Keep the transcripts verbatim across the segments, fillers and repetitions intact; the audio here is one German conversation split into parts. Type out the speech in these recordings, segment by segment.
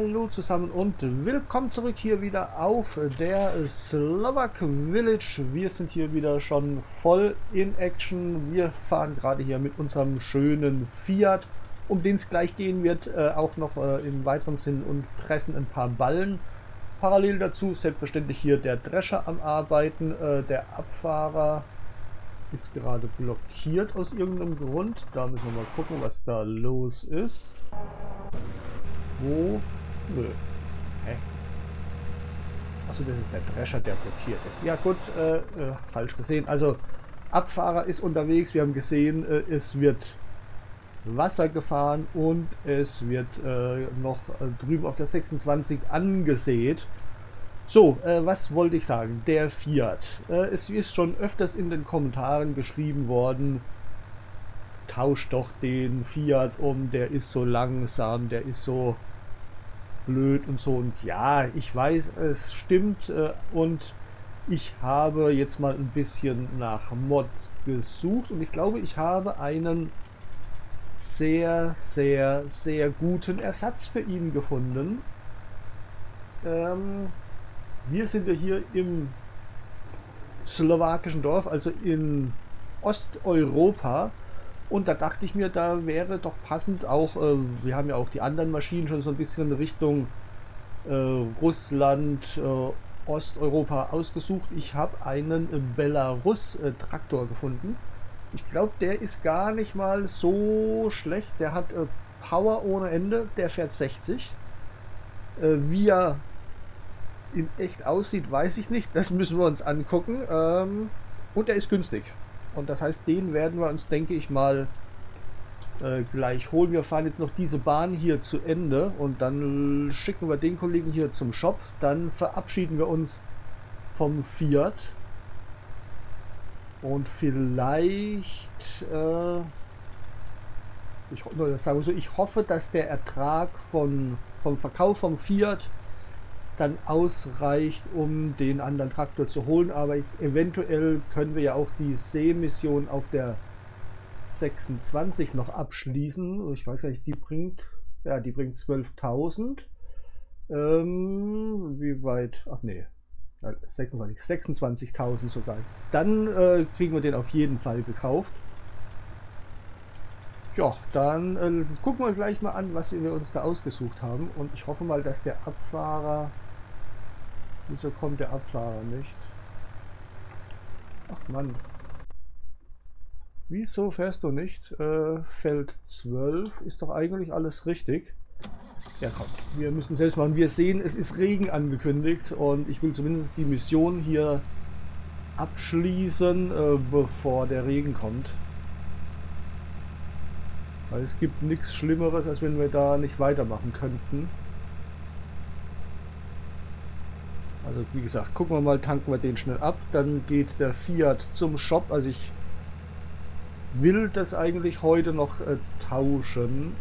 Hallo zusammen und willkommen zurück hier wieder auf der Slovak Village. Wir sind hier wieder schon voll in Action. Wir fahren gerade hier mit unserem schönen Fiat, um den es gleich gehen wird, äh, auch noch äh, im weiteren Sinn und pressen ein paar Ballen. Parallel dazu selbstverständlich hier der Drescher am Arbeiten. Äh, der Abfahrer ist gerade blockiert aus irgendeinem Grund. Da müssen wir mal gucken, was da los ist. Wo? Nö. Hä? Achso, das ist der Drescher, der blockiert ist. Ja gut, äh, äh, falsch gesehen. Also, Abfahrer ist unterwegs. Wir haben gesehen, äh, es wird Wasser gefahren und es wird äh, noch äh, drüben auf der sechsundzwanzig angesät. So, äh, was wollte ich sagen? Der Fiat. Äh, es ist schon öfters in den Kommentaren geschrieben worden, tausch doch den Fiat um, der ist so langsam, der ist so blöd und so. Und ja, ich weiß, es stimmt. Äh, und ich habe jetzt mal ein bisschen nach Mods gesucht und ich glaube, ich habe einen sehr, sehr, sehr guten Ersatz für ihn gefunden. Ähm, wir sind ja hier im slowakischen Dorf, also in Osteuropa. Und da dachte ich mir, da wäre doch passend auch, äh, wir haben ja auch die anderen Maschinen schon so ein bisschen Richtung äh, Russland, äh, Osteuropa ausgesucht. Ich habe einen äh, Belarus-Traktor gefunden. Ich glaube, der ist gar nicht mal so schlecht. Der hat äh, Power ohne Ende, der fährt sechzig. Äh, wie er in echt aussieht, weiß ich nicht. Das müssen wir uns angucken. Ähm, und er ist günstig. Und das heißt, den werden wir uns, denke ich mal, äh, gleich holen. Wir fahren jetzt noch diese Bahn hier zu Ende und dann schicken wir den Kollegen hier zum Shop. Dann verabschieden wir uns vom Fiat. Und vielleicht, äh, ich, sagen wir so, ich hoffe, dass der Ertrag von, vom Verkauf vom Fiat dann ausreicht, um den anderen Traktor zu holen, aber ich, eventuell können wir ja auch die Seemission auf der sechsundzwanzig noch abschließen. Ich weiß gar nicht, die bringt, ja, die bringt zwölftausend. Ähm, wie weit? Ach nee, sechsundzwanzig, sechsundzwanzigtausend sogar. Dann äh, kriegen wir den auf jeden Fall gekauft. Ja, dann äh, gucken wir gleich mal an, was wir uns da ausgesucht haben. Und ich hoffe mal, dass der Abfahrer... Wieso kommt der Abfahrer nicht? Ach Mann. Wieso fährst du nicht? Äh, Feld zwölf ist doch eigentlich alles richtig. Ja komm, wir müssen selbst machen. Wir sehen, es ist Regen angekündigt und ich will zumindest die Mission hier abschließen, äh, bevor der Regen kommt. Weil es gibt nichts Schlimmeres, als wenn wir da nicht weitermachen könnten. Also wie gesagt, gucken wir mal, tanken wir den schnell ab. Dann geht der Fiat zum Shop. Also ich will das eigentlich heute noch äh, tauschen.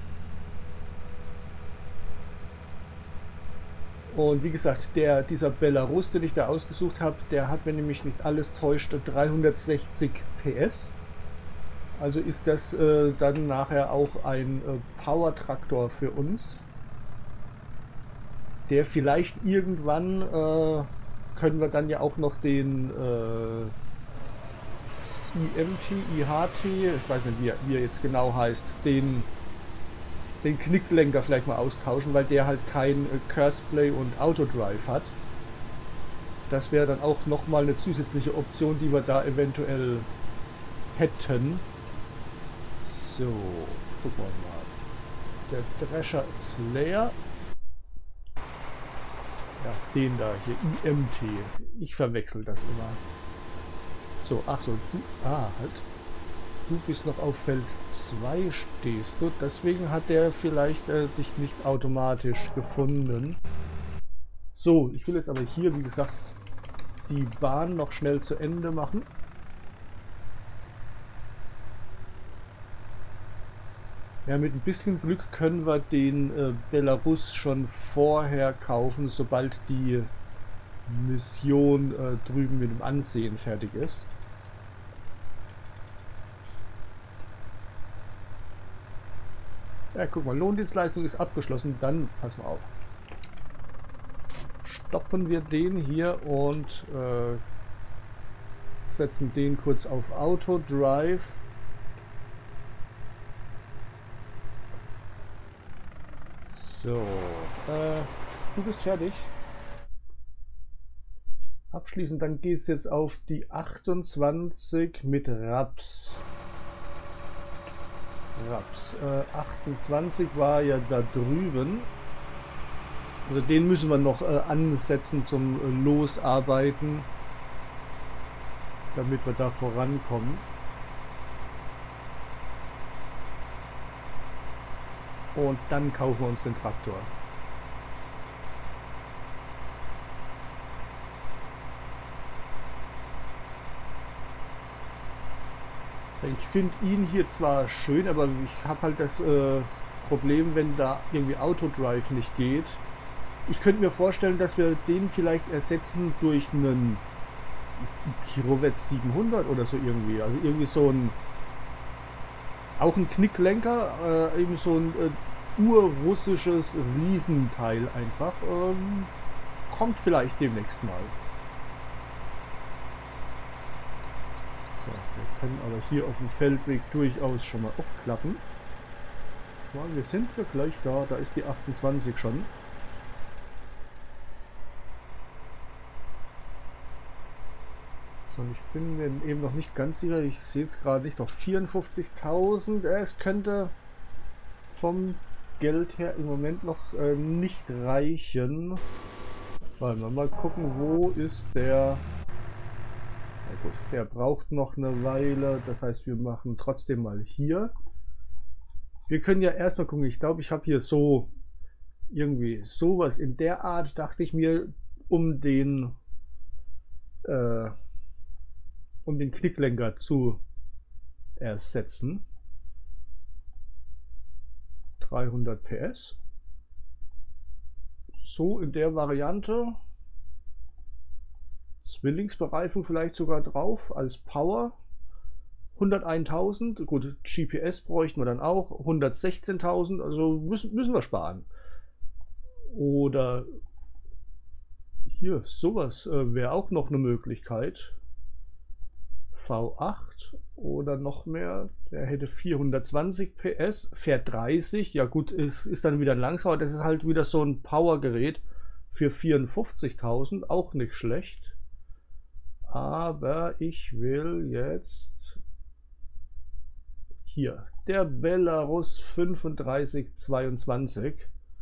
Und wie gesagt, der, dieser Belarus, den ich da ausgesucht habe, der hat, wenn nämlich nicht alles täuscht, dreihundertsechzig P S. Also ist das äh, dann nachher auch ein äh, Power-Traktor für uns. Der vielleicht irgendwann äh, können wir dann ja auch noch den äh, I M T, I H T, ich weiß nicht, wie er, wie er jetzt genau heißt, den, den Knicklenker vielleicht mal austauschen, weil der halt kein äh, Curseplay und Autodrive hat. Das wäre dann auch nochmal eine zusätzliche Option, die wir da eventuell hätten. So, gucken wir mal. Der Drescher ist leer. Ja, den da hier, I M T. Ich verwechsel das immer. So, ach so, du, ah, halt. Du bist noch auf Feld zwei, stehst du. Deswegen hat der vielleicht äh, dich nicht automatisch gefunden. So, ich will jetzt aber hier, wie gesagt, die Bahn noch schnell zu Ende machen. Ja, mit ein bisschen Glück können wir den äh, Belarus schon vorher kaufen, sobald die Mission äh, drüben mit dem Ansehen fertig ist. Ja, guck mal, Lohndienstleistung ist abgeschlossen. Dann, pass mal auf. Stoppen wir den hier und äh, setzen den kurz auf Auto Drive. So, äh, du bist fertig. Abschließend, dann geht es jetzt auf die achtundzwanzig mit Raps. Raps. Äh, achtundzwanzig war ja da drüben. Also den müssen wir noch äh, ansetzen zum äh, Losarbeiten, damit wir da vorankommen. Und dann kaufen wir uns den Traktor. Ich finde ihn hier zwar schön, aber ich habe halt das äh, Problem, wenn da irgendwie Autodrive nicht geht. Ich könnte mir vorstellen, dass wir den vielleicht ersetzen durch einen Kirovets siebenhundert oder so irgendwie. Also irgendwie so ein, auch ein Knicklenker, äh, eben so ein äh, urrussisches Riesenteil einfach. Ähm, kommt vielleicht demnächst mal. So, wir können aber hier auf dem Feldweg durchaus schon mal aufklappen. So, wir sind ja gleich da, da ist die achtundzwanzig schon. So, und ich bin mir eben noch nicht ganz sicher, ich sehe es gerade nicht, doch vierundfünfzigtausend, äh, es könnte vom Geld her im Moment noch äh, nicht reichen. Wollen wir mal gucken, wo ist der... Na gut, der braucht noch eine Weile, das heißt, wir machen trotzdem mal hier. Wir können ja erstmal gucken, ich glaube, ich habe hier so irgendwie sowas in der Art, dachte ich mir, um den äh, um den Knicklenker zu ersetzen. dreihundert P S. So in der Variante. Zwillingsbereifung vielleicht sogar drauf als Power. hunderteintausend. Gut, G P S bräuchten wir dann auch. hundertsechzehntausend. Also müssen, müssen wir sparen. Oder hier sowas äh, wäre auch noch eine Möglichkeit. V acht oder noch mehr, der hätte vierhundertzwanzig P S, fährt dreißig, ja gut, ist, ist dann wieder ein langsamer, das ist halt wieder so ein Powergerät für vierundfünfzigtausend, auch nicht schlecht, aber ich will jetzt hier, der Belarus fünfunddreißig zweiundzwanzig.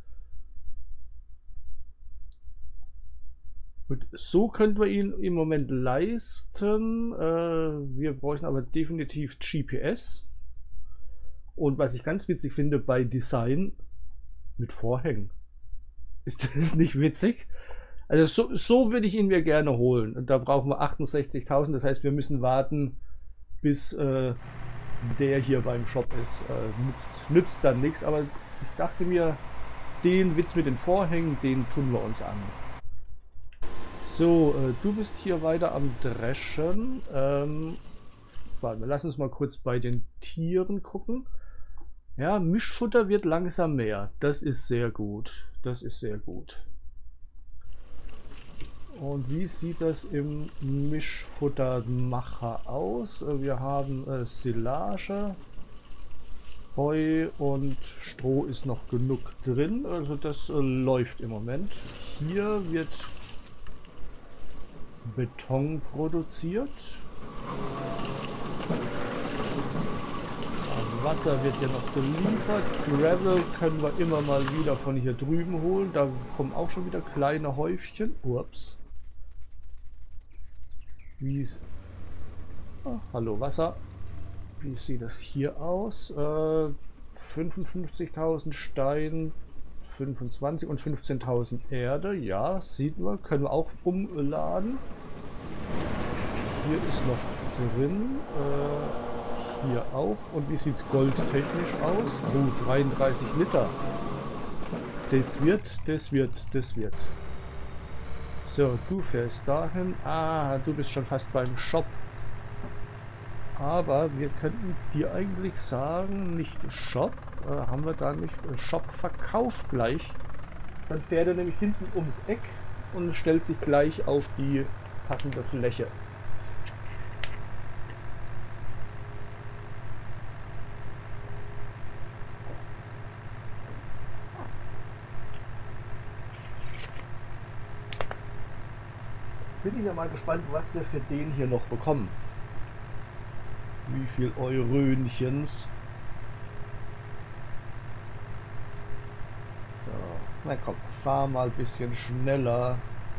Und so könnten wir ihn im Moment leisten. Äh, wir bräuchten aber definitiv G P S. Und was ich ganz witzig finde bei Design mit Vorhängen. Ist das nicht witzig? Also so, so würde ich ihn mir gerne holen. Und da brauchen wir achtundsechzigtausend. Das heißt, wir müssen warten, bis äh, der hier beim Shop ist. Äh, nützt, nützt dann nichts. Aber ich dachte mir, den Witz mit den Vorhängen, den tun wir uns an. So, äh, du bist hier weiter am Dreschen. Ähm, warte, wir lassen uns mal kurz bei den Tieren gucken. Ja, Mischfutter wird langsam mehr. Das ist sehr gut. Das ist sehr gut. Und wie sieht das im Mischfuttermacher aus? Wir haben äh, Silage, Heu und Stroh ist noch genug drin. Also das äh, läuft im Moment. Hier wird Beton produziert. Wasser wird ja noch geliefert. Gravel können wir immer mal wieder von hier drüben holen. Da kommen auch schon wieder kleine Häufchen. Ups. Wie ah, hallo Wasser. Wie sieht das hier aus? Äh, fünfundfünfzigtausend Stein, fünfundzwanzig und fünfzehntausend Erde. Ja, sieht man. Können wir auch umladen. Hier ist noch drin. Äh, hier auch. Und wie sieht es goldtechnisch aus? Oh, dreiunddreißig Liter. Das wird, das wird, das wird. So, du fährst dahin. Ah, du bist schon fast beim Shop. Aber wir könnten dir eigentlich sagen, nicht Shop, äh, haben wir da nicht äh, Shop Verkauf gleich. Dann fährt er nämlich hinten ums Eck und stellt sich gleich auf die passende Fläche. Bin ich ja mal gespannt, was wir für den hier noch bekommen. Wie viel Eurönchens. So, na komm, fahr mal ein bisschen schneller.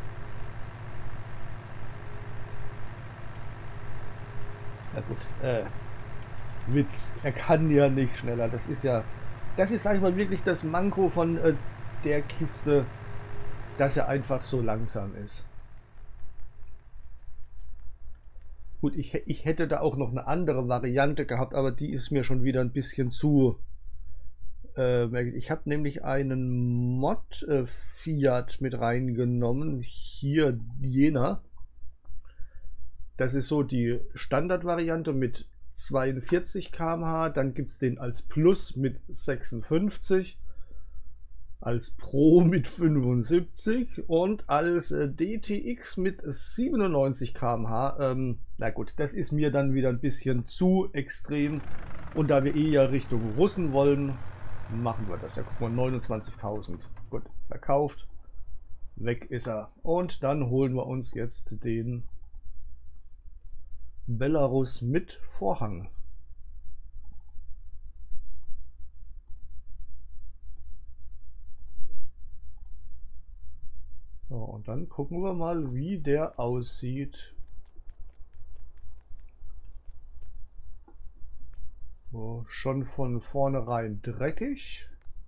Na gut, äh, Witz, er kann ja nicht schneller. Das ist ja, das ist, sag ich mal, wirklich das Manko von äh, der Kiste, dass er einfach so langsam ist. Gut, ich, ich hätte da auch noch eine andere Variante gehabt, aber die ist mir schon wieder ein bisschen zu... Äh, ich habe nämlich einen Mod äh, Fiat mit reingenommen. Hier jener. Das ist so die Standardvariante mit zweiundvierzig Kilometer pro Stunde. Dann gibt es den als Plus mit sechsundfünfzig. Als Pro mit fünfundsiebzig und als äh, D T X mit siebenundneunzig Kilometer pro Stunde. Ähm, na gut, das ist mir dann wieder ein bisschen zu extrem. Und da wir eh ja Richtung Russen wollen, machen wir das. Ja, guck mal, neunundzwanzigtausend. Gut, verkauft. Weg ist er. Und dann holen wir uns jetzt den Belarus mit Vorhang. So, und dann gucken wir mal, wie der aussieht. So, schon von vornherein dreckig.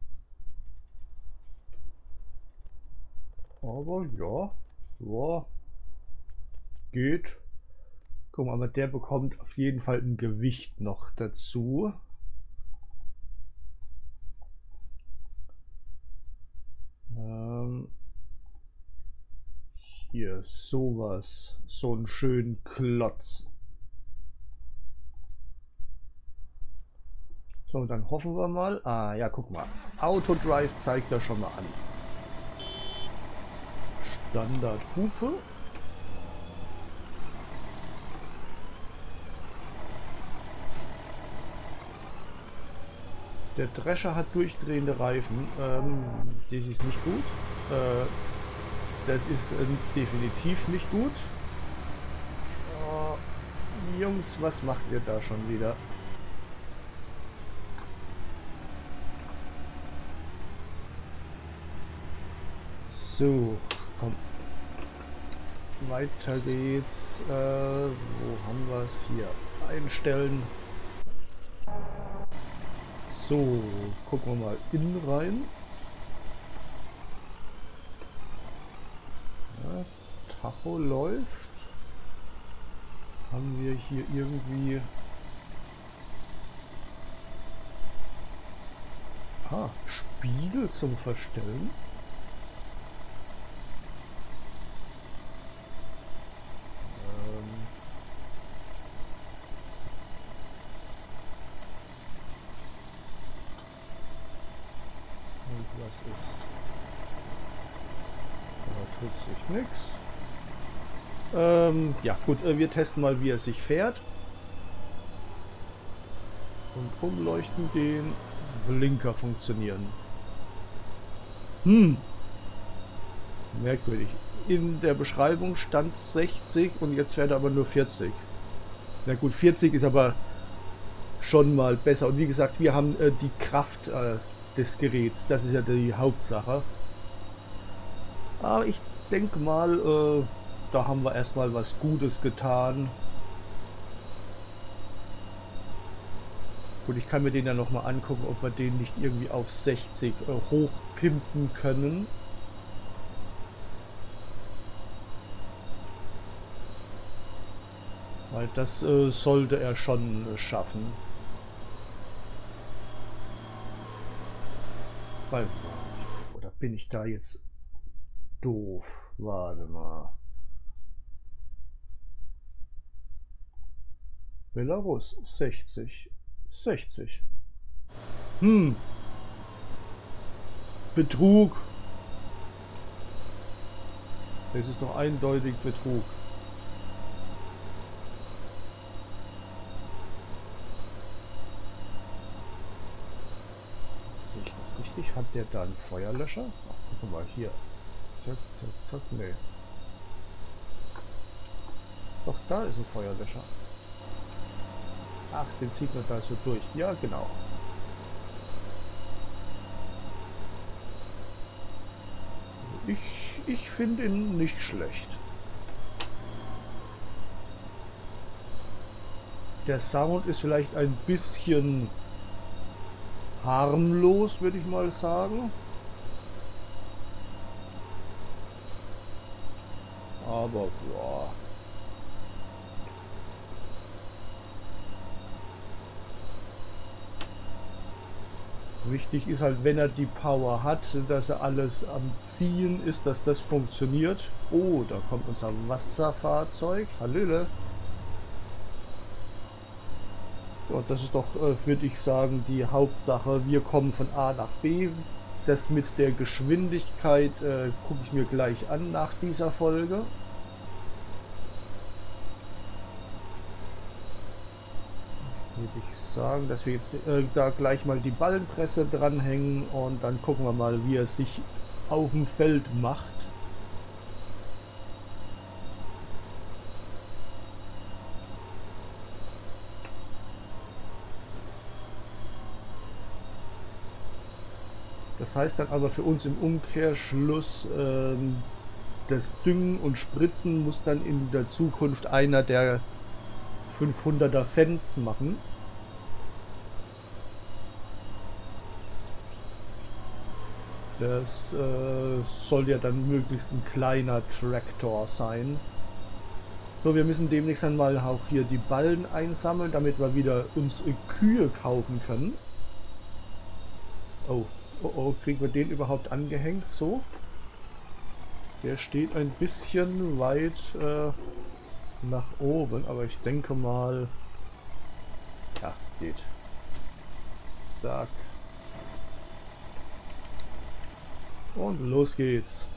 Aber ja, ja, geht. Guck mal, aber der bekommt auf jeden Fall ein Gewicht noch dazu. Ähm, hier sowas, so einen schönen Klotz. So, dann hoffen wir mal. Ah, ja, guck mal. Autodrive zeigt er schon mal an. Standardhupe. Der Drescher hat durchdrehende Reifen. Ähm, das ist nicht gut. Äh, das ist äh, definitiv nicht gut. Oh, Jungs, was macht ihr da schon wieder? So, komm. Weiter geht's. Äh, wo haben wir es hier? Einstellen. So, gucken wir mal innen rein. Ja, Tacho läuft. Haben wir hier irgendwie... Ah, Spiegel zum Verstellen. Was ist? Da tut sich nichts. Ähm, ja gut, wir testen mal, wie er sich fährt. Und umleuchten den. Blinker funktionieren. Hm. Merkwürdig. In der Beschreibung stand sechzig und jetzt fährt er aber nur vierzig. Na gut, vierzig ist aber schon mal besser. Und wie gesagt, wir haben äh, die Kraft äh, des Geräts. Das ist ja die Hauptsache. Aber ich denke mal, äh, da haben wir erstmal was Gutes getan. Gut, ich kann mir den ja nochmal angucken, ob wir den nicht irgendwie auf sechzig äh, hochpimpen können. Weil das äh, sollte er schon äh, schaffen. Weil, oder bin ich da jetzt doof? Warte mal. Belarus sechzig. sechzig. Hm. Betrug. Es ist doch eindeutig Betrug. Sehe ich das richtig? Hat der da einen Feuerlöscher? Ach, guck mal hier. Zack, zack, zack. Nee. Doch, da ist ein Feuerlöscher. Ach, den zieht man da so durch. Ja, genau. Ich, ich finde ihn nicht schlecht. Der Sound ist vielleicht ein bisschen harmlos, würde ich mal sagen. Aber ja. Wichtig ist halt, wenn er die Power hat, dass er alles am Ziehen ist, dass das funktioniert. Oh, da kommt unser Wasserfahrzeug. Hallöle. Ja, das ist doch, äh, würde ich sagen, die Hauptsache. Wir kommen von A nach B. Das mit der Geschwindigkeit äh, gucke ich mir gleich an nach dieser Folge. Würde ich sagen, dass wir jetzt äh, da gleich mal die Ballenpresse dranhängen und dann gucken wir mal, wie er sich auf dem Feld macht. Das heißt dann aber für uns im Umkehrschluss, äh, das Düngen und Spritzen muss dann in der Zukunft einer der fünfhunderter Fans machen. Das äh, soll ja dann möglichst ein kleiner Traktor sein. So, wir müssen demnächst dann mal auch hier die Ballen einsammeln, damit wir wieder uns Kühe kaufen können. Oh, oh, oh, kriegen wir den überhaupt angehängt? So. Der steht ein bisschen weit äh, nach oben, aber ich denke mal, ja, geht. Zack. Und los geht's.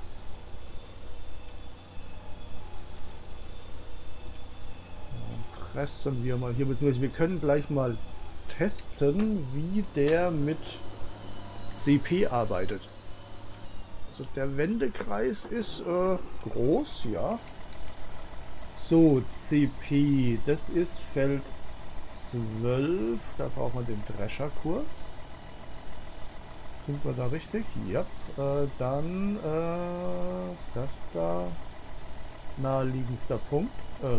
Dann pressen wir mal hier, beziehungsweise wir können gleich mal testen, wie der mit C P arbeitet. Also der Wendekreis ist äh, groß, ja. So, C P, das ist Feld zwölf, da braucht man den Drescherkurs. Sind wir da richtig? Ja. Äh, dann äh, das da, naheliegendster Punkt. Ähm,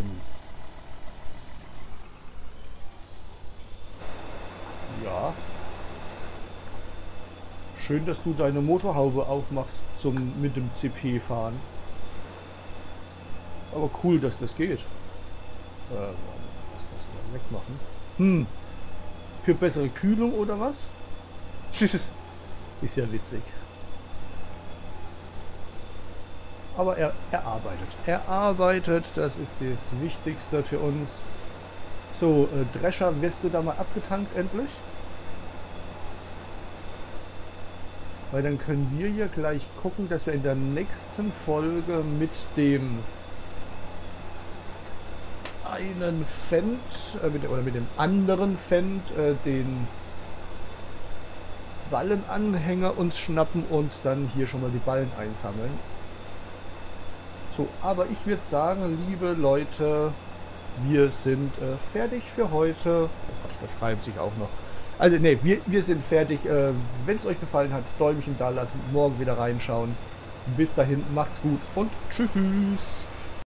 ja. Schön, dass du deine Motorhaube aufmachst zum mit dem C P fahren. Aber cool, dass das geht. Äh, lass das mal wegmachen. Hm. Für bessere Kühlung oder was? Ist ja witzig. Aber er, er arbeitet. Er arbeitet, das ist das Wichtigste für uns. So, äh, Drescher, wirst du da mal abgetankt endlich? Weil dann können wir hier gleich gucken, dass wir in der nächsten Folge mit dem einen Fendt, äh, mit, oder mit dem anderen Fendt, äh, den Ballenanhänger uns schnappen und dann hier schon mal die Ballen einsammeln. So, aber ich würde sagen, liebe Leute, wir sind äh, fertig für heute. Oh Gott, das reimt sich auch noch. Also ne, wir, wir sind fertig. Äh, wenn es euch gefallen hat, Däumchen da lassen, morgen wieder reinschauen. Bis dahin, macht's gut und tschüss.